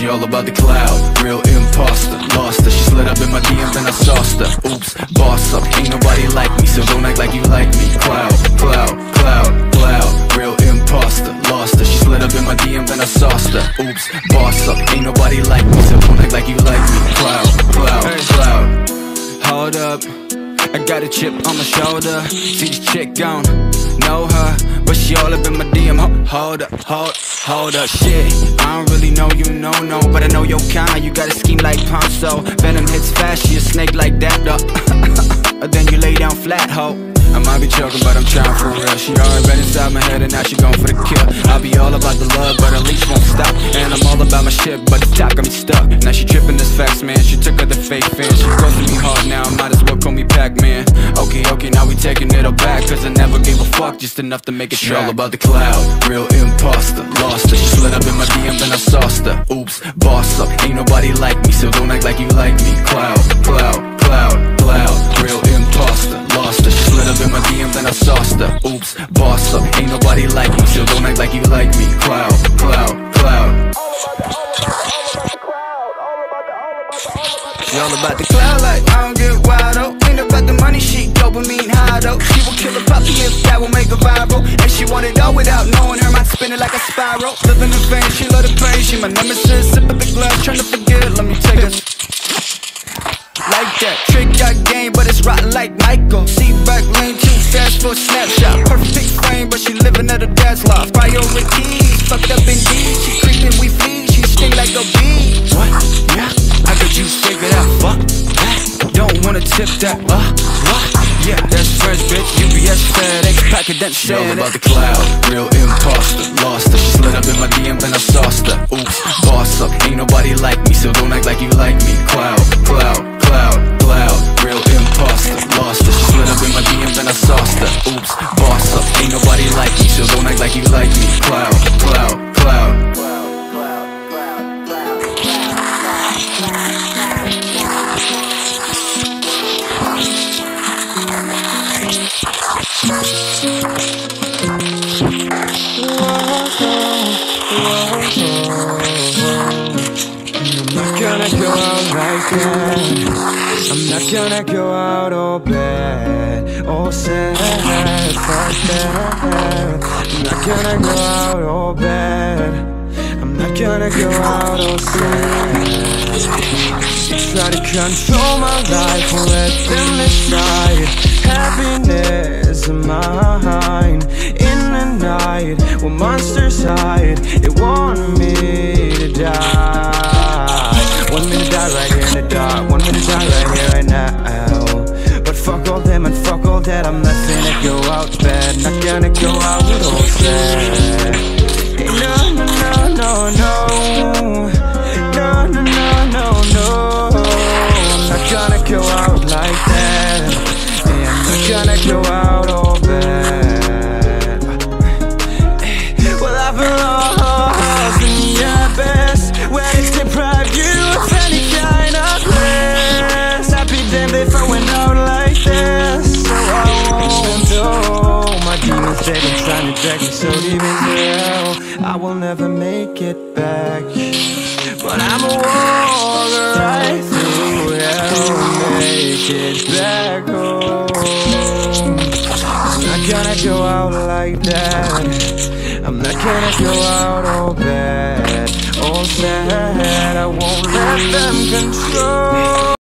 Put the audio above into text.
She all about the cloud, real imposter. Lost her, she slid up in my DMs and I sauced her. Oops, boss up, ain't nobody like me, so don't act like you like me. Cloud, cloud, cloud, cloud, real imposter. Lost her, she slid up in my DMs and I sauced her. Oops, boss up, ain't nobody like me, so don't act like you like me. Cloud, cloud, cloud. Hold up, I got a chip on my shoulder. See this chick gone, know her, but she all up in my DM. Hold up, hold up, shit. I don't really know you, no, but I know your kind. You got a scheme like Ponzo. Venom hits fast, she a snake like that, though. Then you lay down flat, ho. I might be joking, but I'm trying for real. She already been inside my head and now she going for the kill. I'll be all about the love, but her leash won't stop. And I'm all about my shit, but the top got me stuck. Now she tripping this facts, man. She took her the fake fans. She ghosting me hard now, might as well call me Pac-Man. Okay, now we taking it all back, cause I never gave a fuck, just enough to make it track. She all about the cloud, real imposter. Lost her, she slid up in my DMs and I sauced her. Oops, boss up, ain't nobody like me, so don't act like you like me. Cloud, cloud, cloud, cloud, real imposter. Lost her, she slid up in my DMs and I sauced her. Oops, boss up, ain't nobody like me, so don't act like you like me. Cloud, cloud, cloud. She all about the cloud, like I don't get wild, oh. Ain't about the money, she dopamine high, though. She will kill a puppy if that will make her viral. And she want it all without knowing her mind spinning like a spiral. Living in vain, she love the pain, she my nemesis. Sip of the glass, trying to forget, let me take us. Like that, trick got game, but it's rotten like Michael. Seat back lane, too fast for a snapshot. Perfect pic frame, but she living at her dad's loft. Priorities, fucked up indeed. She creeping, we flee, she sting like a bee. What? Yeah, I got you figured out, fuck that. Don't wanna tip that, what? Yeah, that's French, bitch, UPS, FedEx, packet that shit. She all about the cloud, real imposter. Lost her, she slid up in my DMs and I sauced her. Oops, boss up, ain't nobody like me, so don't act like you like me. Cloud, cloud, cloud, cloud, real imposter. Lost her, she slid up in my DMs and I sauced her. Oops, boss up, ain't nobody like me, so don't act like you like me. Cloud, cloud, cloud. I'm not gonna go out all bad, all sad, fuck that. I'm not gonna go out all bad, I'm not gonna go out all sad. Try to control my life, won't let them decide. Happiness in mine, in the night, where monsters hide. They want me to die. Want me to die right here in the dark, want me to die right here right now. But fuck all them and fuck all that, I'm not gonna go out bad. Not gonna go out with all sad. No, no, no, no, no. No, no, no, no, no. I'm not gonna go out like that. Yeah, I'm not gonna go out all bad. Well, I've been lost in your best when it's deprived you of any kind of bliss. I'd be damned if I went out like this. So I won't do. My demons, they've been trying to drag me so deep into hell. I will never make it back, but I'ma walk right through hell, make it back home. I'm not gonna go out like that. I'm not gonna go out all bad, all sad. I won't let them control.